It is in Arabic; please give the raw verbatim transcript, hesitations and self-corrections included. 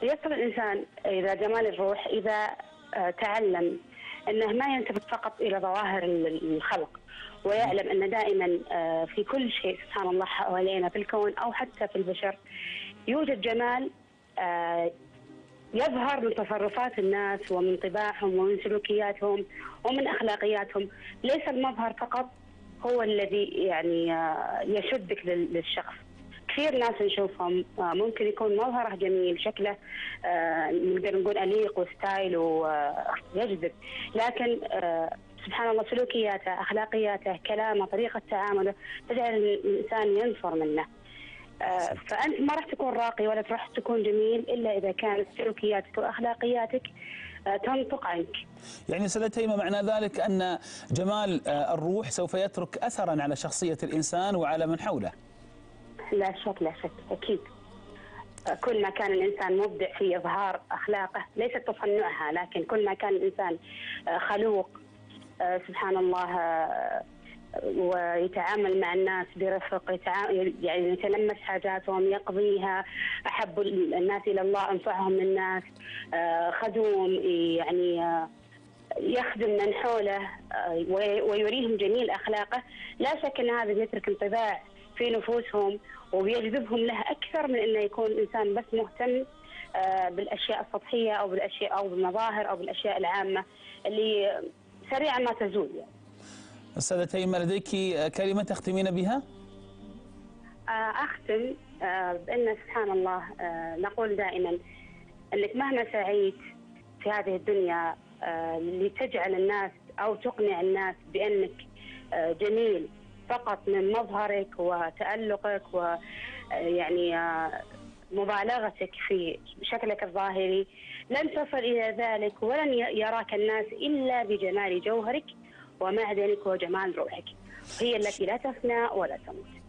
يصل الإنسان إلى جمال الروح إذا تعلم أنه ما ينتبه فقط إلى ظواهر الخلق، ويعلم أن دائما في كل شيء سبحان الله حوالينا في الكون أو حتى في البشر يوجد جمال يظهر من تصرفات الناس ومن طباعهم ومن سلوكياتهم ومن أخلاقياتهم. ليس المظهر فقط هو الذي يعني يشدك للشخص. كثير ناس نشوفهم ممكن يكون مظهره جميل، شكله نقدر نقول أليق وستايل ويجذب، لكن سبحان الله سلوكياته، أخلاقياته، كلامه، طريقة تعامله تجعل الإنسان ينفر منه. فأنت ما راح تكون راقي ولا راح تكون جميل إلا إذا كانت سلوكياتك وأخلاقياتك تنطق عنك. يعني أستاذة تيمة معنى ذلك أن جمال الروح سوف يترك أثرا على شخصية الإنسان وعلى من حوله. لا شك لا شك أكيد. كل ما كان الإنسان مبدع في إظهار أخلاقه ليست تصنعها، لكن كل ما كان الإنسان خلوق سبحان الله ويتعامل مع الناس برفق، يعني يتلمس حاجاتهم يقضيها، أحب الناس إلى الله أنفعهم للناس، خدوم يعني يخدم من حوله ويريهم جميل أخلاقه، لا شك أن هذا يترك انطباع في نفوسهم وبيجذبهم له أكثر من أنه يكون إنسان بس مهتم بالأشياء السطحية أو بالأشياء أو بالمظاهر أو بالأشياء العامة اللي سريعا ما تزول. يعني أستاذة تيمة لديك كلمة تختمين بها؟ أختم بأن سبحان الله نقول دائما أنك مهما سعيت في هذه الدنيا لتجعل الناس أو تقنع الناس بأنك جميل فقط من مظهرك وتألقك ويعني مبالغتك في شكلك الظاهري، لن تصل إلى ذلك ولن يراك الناس إلا بجمال جوهرك ومعدنك وجمال روحك، هي التي لا تفنى ولا تموت.